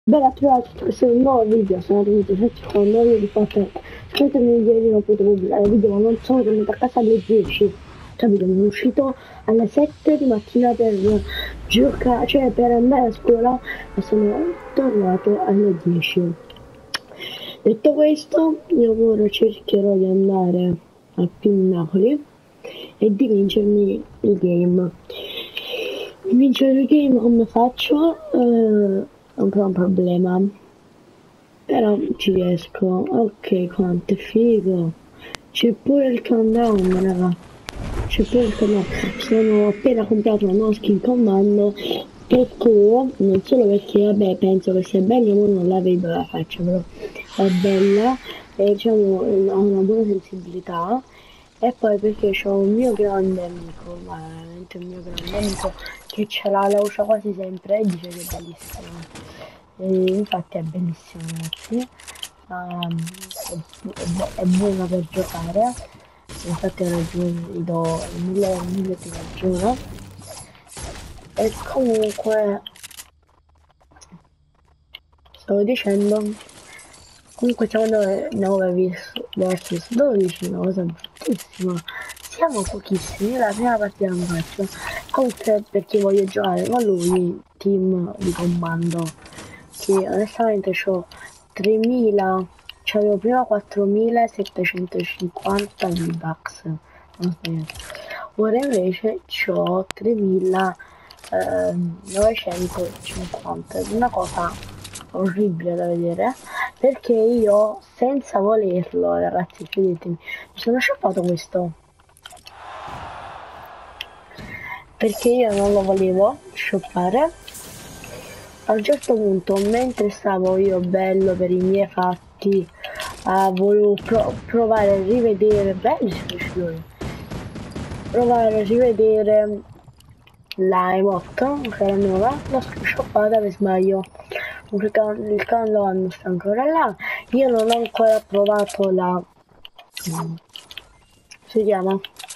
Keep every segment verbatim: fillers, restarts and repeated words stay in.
Bella trovata questo è un nuovo video, sono arrivato con un nuovo video di Fortnite. Scusatemi ieri non potevo pubblicare il video, ma non sono tornato a casa alle dieci. Capito? Sono uscito alle sette di mattina per giocare, cioè per andare a scuola e sono tornato alle dieci. Detto questo, io ora cercherò di andare a Pinnacoli e di vincermi il game. Vincere il game come faccio? Eh, è un po' un problema, però ci riesco. Ok, quanto è figo. C'è pure il countdown, raga. C'è pure il countdown. Sono appena comprato una nuova skin comando perché, non solo perché, vabbè, penso che sia bella, ma non la vedo la faccia, però è bella e diciamo ha una buona sensibilità. E poi perché ho un mio grande amico, ma veramente un mio grande amico, che ce l'ha, la usa quasi sempre e dice che è bellissima. E infatti è bellissima, ragazzi. Um, è, è, è buona per giocare. Infatti ho ragione, gli do mille, mille di ragione. E comunque stavo dicendo, comunque siamo nove versus dodici, una cosa bruttissima. Siamo pochissimi, la prima partita non faccio. Comunque perché voglio giocare con lui, team di comando, che onestamente ho tremila, c'avevo prima quattromilasettecentocinquanta V-Bucks, non sbagliato. Ora invece ho tremilanovecentocinquanta, è una cosa orribile da vedere, perché io senza volerlo, ragazzi, credetemi, mi sono shoppato questo. Perché io non lo volevo shoppare. A un certo punto, mentre stavo io bello per i miei fatti, uh, volevo pro provare a rivedere, bello, provare a rivedere la emote, che era nuova, l'ho shoppata per sbaglio. Il countdown sta ancora là, io non ho ancora provato la... si chiama?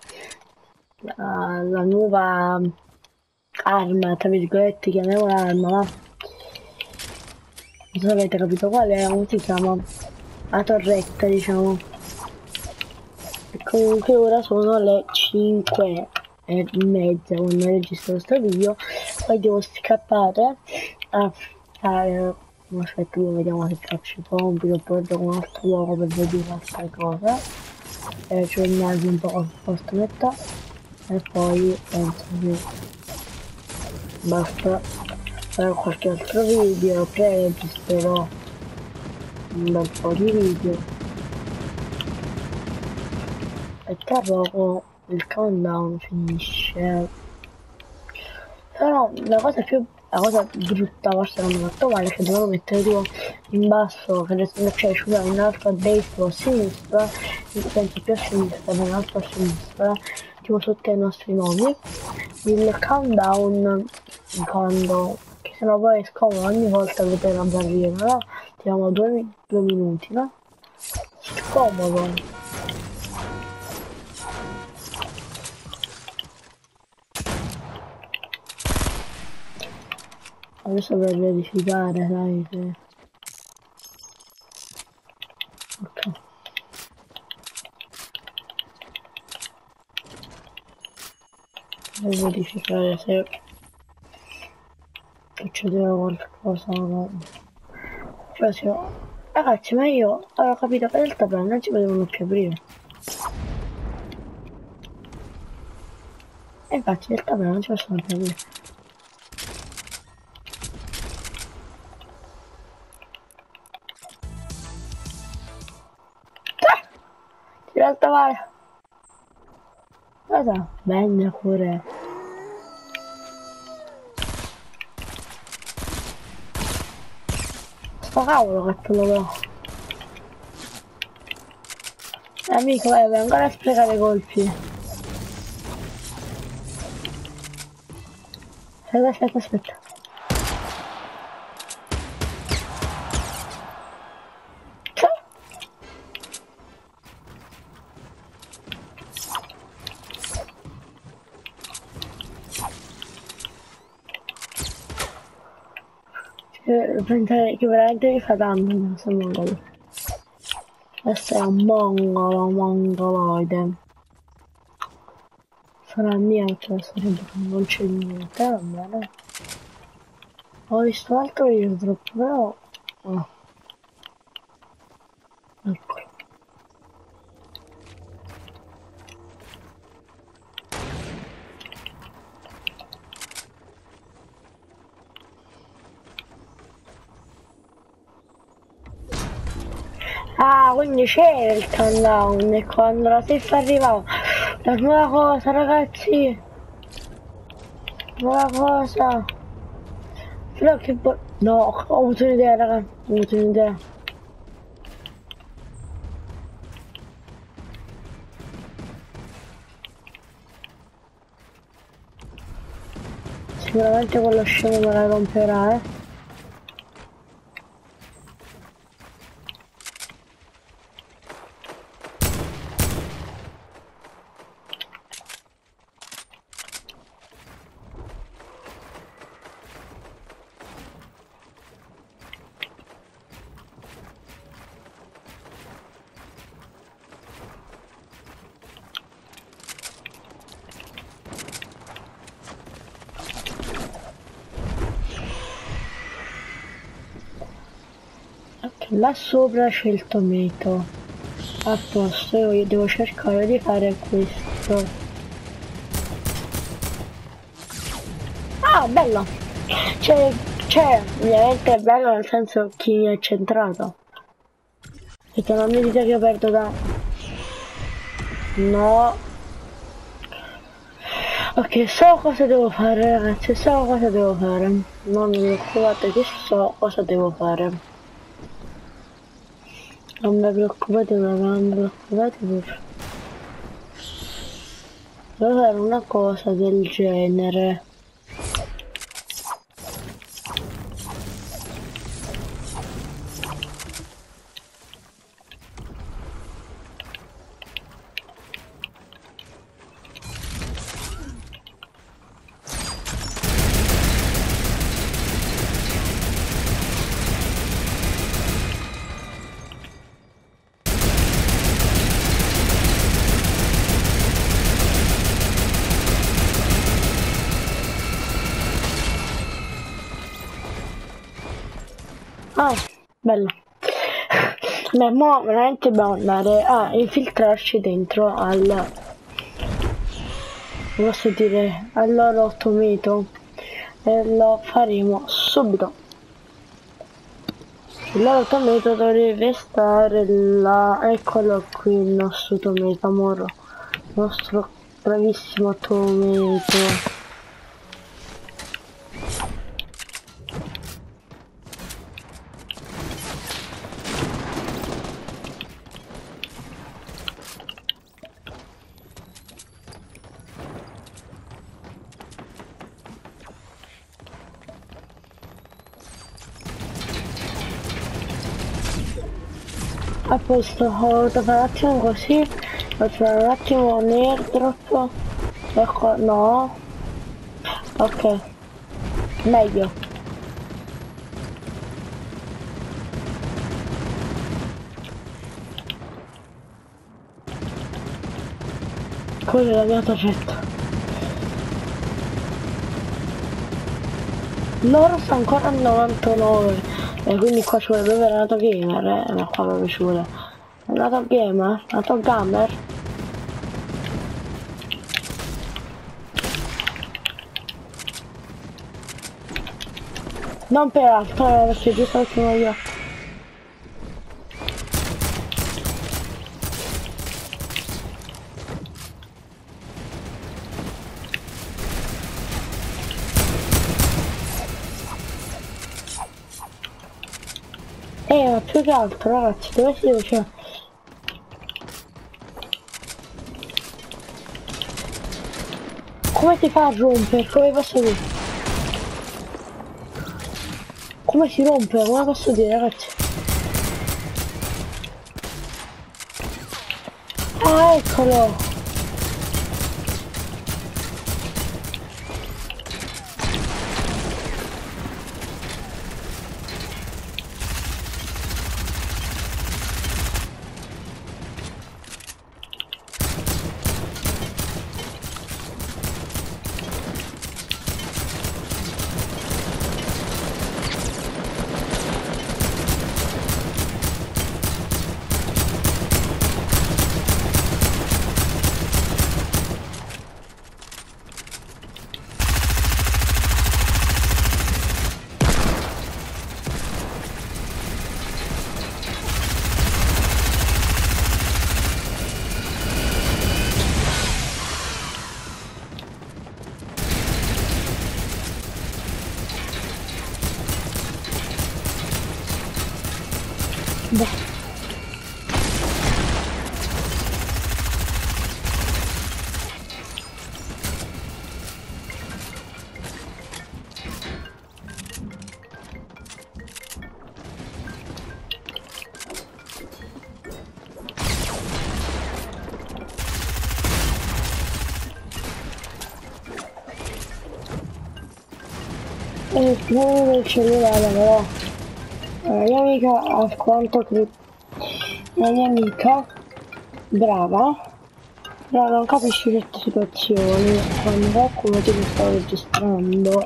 La, la nuova arma, tra virgolette, chiamiamola arma, ma non so se avete capito qual è, come si chiama? La torretta, diciamo. E comunque ora sono le cinque e mezza quando registro questo video, poi devo scappare a fare... aspetta, vediamo se faccio i compiti, oppure gioco un altro gioco per vedere altre cose. E aggiornarvi un po' con Fortnite e poi penso che basta fare qualche altro video, pre-registrerò un bel po' di video e tra poco il countdown finisce. Però la cosa più la cosa brutta, forse non mi ha fatto male, che dovevo mettere tipo in basso, che adesso cioè scusate, in alto a destra o a sinistra, penso più a sinistra, in alto a sinistra, tipo sotto ai nostri nomi, il countdown quando, che sennò poi è scomodo ogni volta vedere la barriera, no? Tiriamo due, due minuti, no? Scomodo. Adesso per verificare, sai, se... ok. Per verificare se succedeva qualcosa o no. Cioè, se... ragazzi, ma io avevo capito che il tabello non ci potevano più aprire. E infatti il tabello non ci possono più aprire. In realtà vai. Guarda, bene pure. Sto cavolo che te lo do. Amico, vai, vai ancora a sprecare colpi. Aspetta, aspetta, aspetta. Che, pensare che veramente mi fa danno questo mongolo. Questo è un mongolo, mongoloide. Sarà mia che sarebbe che non c'è niente, va bene. Ho visto altro airdrop, però... Oh, ecco. Ah, quindi c'era il countdown e quando la safe arrivava. La nuova cosa, ragazzi. Nuova cosa. Però che poi... No, ho avuto un'idea, raga. Ho avuto un'idea. Sicuramente quello scemo me la romperà, eh. Là sopra c'è il tomato. A posto, io devo cercare di fare questo. Ah, bello! Cioè, cioè, ovviamente è bello nel senso chi mi è centrato. Perché non mi dite che io perdo da... No. Ok, so cosa devo fare, ragazzi, so cosa devo fare. Non vi preoccupate che so cosa devo fare. Non mi preoccupate, non mi preoccupate pure. Devo fare una cosa del genere. Ah, bello. Beh, mo veramente dobbiamo andare a infiltrarci dentro al... posso dire, al loro tomato. E lo faremo subito. Il loro tomato dovrebbe stare là. Eccolo qui il nostro tomato, amore. Il nostro bravissimo tomato. A posto, ho voluto fare un attimo così, ho fare un attimo un airdrop, ecco, no, ok, meglio. Quella è la mia targetta. Loro sta ancora a novantanove. E quindi qua ci vuole proprio Renato Gamer, eh, ma qua proprio ci vuole Renato Gamer, Renato Gamer. Non per altro, eh, perché giusto che voglio. Eh, ma più che altro, ragazzi, dove si deve cioè... Come si fa a rompere? Come posso dire? Come si rompe? Come posso dire, ragazzi? Ah, eccolo! Beh. E scrivere il cellulare però la mia amica a quanto che la mia amica brava però non capisci certe situazioni quando qualcuno ti sta registrando.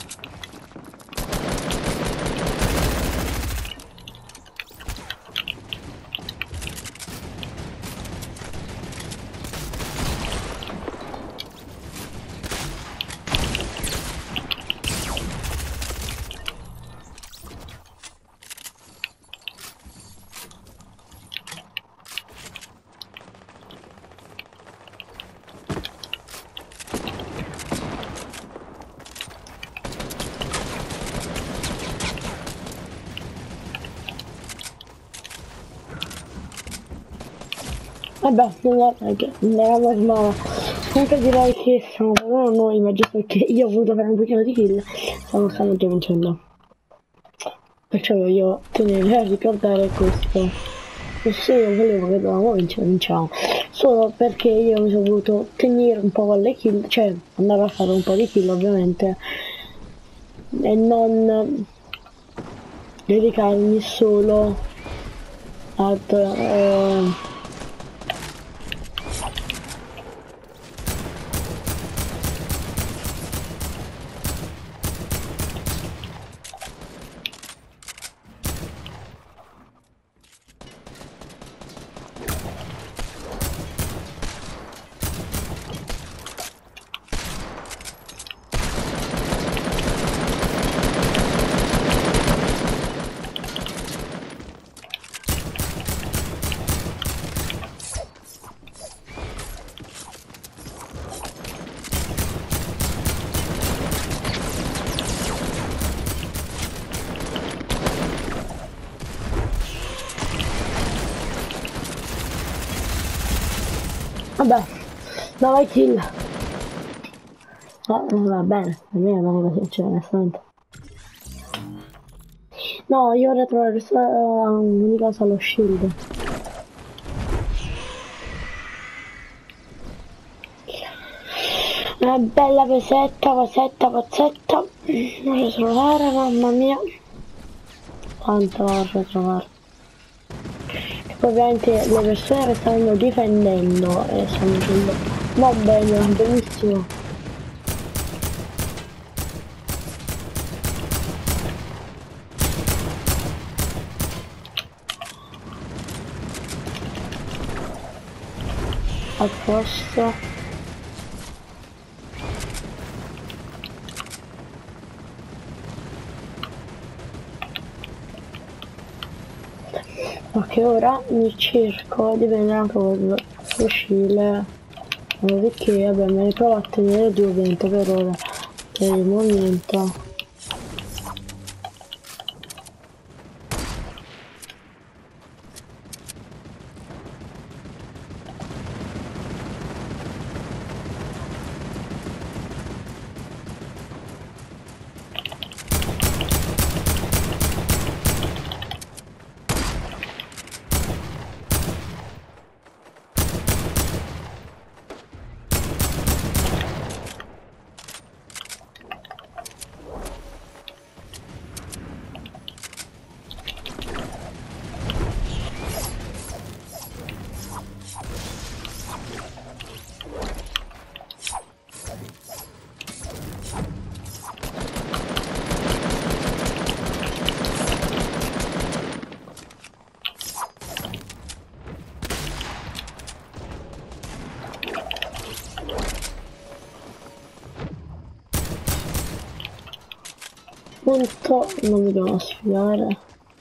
Vabbè, non è che non era normale. Comunque direi che siamo però noi, ma giusto perché io ho voluto fare un pochino di kill, stiamo stiamo già vincendo. Perciò voglio tenere a ricordare questo. E se io volevo che dovevamo vincere, vinciamo. Solo perché io mi sono voluto tenere un po' alle kill, cioè andare a fare un po' di kill ovviamente. E non dedicarmi solo ad... Eh, Vabbè, nove kill. Ah, va bene, per me non è così, cioè, onestamente. No, io ora trovo un'unica cosa allo shield. Una bella pesetta, cosetta, pazzetta. Non lo trovare, mamma mia. Quanto vorrei trovare. Ovviamente le persone che stanno difendendo e stanno dicendo non bene, benissimo. A posto. Ok, ora mi cerco di prendere anche quel fucile perché vabbè me ne provo a tenere due ovviamente per ora per il momento. Punto, non mi devono sfidare.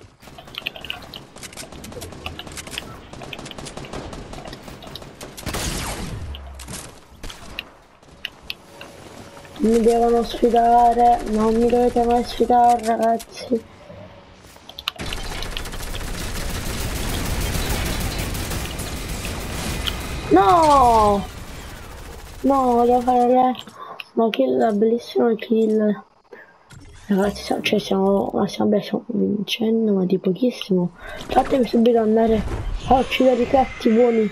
Mi devono sfidare, non mi dovete mai sfidare ragazzi. No! No, devo fare la, la kill, la bellissima kill. Ragazzi, cioè siamo, stiamo, stiamo vincendo, ma di pochissimo. Fatemi subito andare a uccidere i cretti buoni.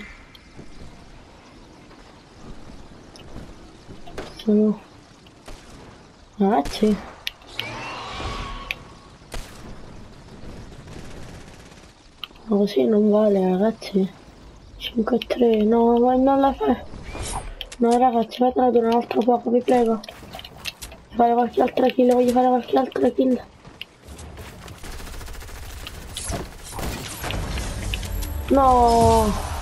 Sono... Ragazzi. Ma così non vale, ragazzi. cinque a tre, no, ma non la fa. No, ragazzi, fatela durare un altro poco, vi prego. Voglio fare qualche altra kill, voglio fare qualche altra kill. No!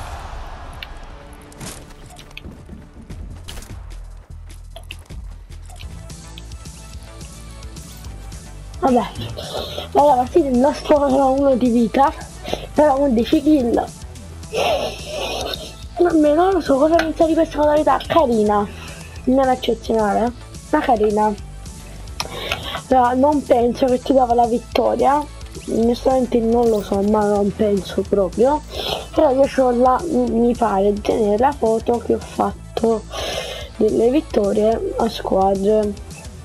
Vabbè, la partita il nostro aveva uno di vita, però undici kill. Almeno non lo so cosa pensa di questa modalità, carina, non eccezionale, ma carina. Però non penso che ti dava la vittoria, onestamente non lo so, ma non penso proprio. Però io ho la, mi pare di tenere la foto che ho fatto delle vittorie a squadre.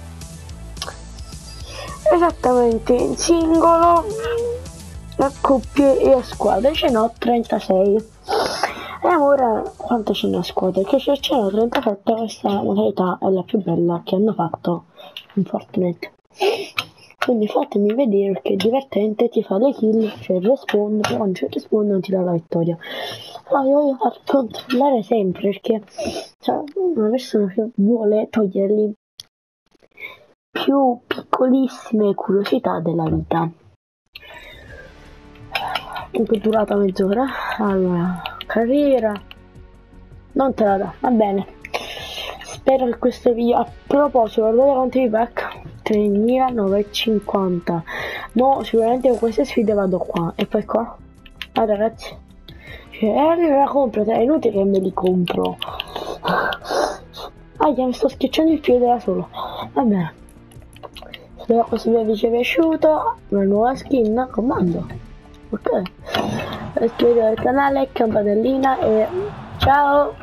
Esattamente, in singolo, a coppie e a squadre, ce n'ho trentasei. E ora quanto ce n'è a squadre? Che se ce n'ho trentasette, questa modalità è la più bella che hanno fatto in Fortnite. Quindi fatemi vedere perché è divertente, ti fa le kill, c'è il respawn, però quando c'è il respawn non ti dà la vittoria. Però io voglio far controllare sempre perché cioè, una persona che vuole toglierli più piccolissime curiosità della vita. Comunque è durata mezz'ora. Allora, carriera non te la dà, va bene. Spero che questo video, a proposito, guardate quanti pack, tremilanovecentocinquanta. Mo sicuramente con queste sfide vado qua e poi qua. Ah ragazzi, cioè, eh, me la compro, è inutile che me li compro. Ah, mi sto schiacciando il piede da solo. Va bene. Spero questo video vi sia piaciuto, una nuova skin, comando. Ok, iscrivetevi al canale, campanellina e ciao!